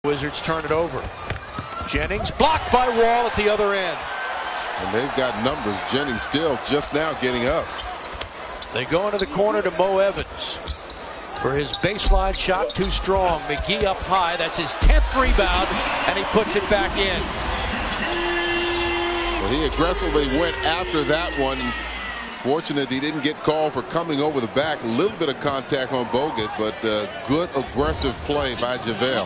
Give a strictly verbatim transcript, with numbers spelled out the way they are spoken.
Wizards turn it over. Jennings blocked by Wall at the other end. And they've got numbers. Jennings still just now getting up. They go into the corner to Mo Evans for his baseline shot, too strong. McGee up high. That's his tenth rebound, and he puts it back in. Well, he aggressively went after that one. Fortunate he didn't get called for coming over the back. A little bit of contact on Bogut, but uh, good aggressive play by JaVale.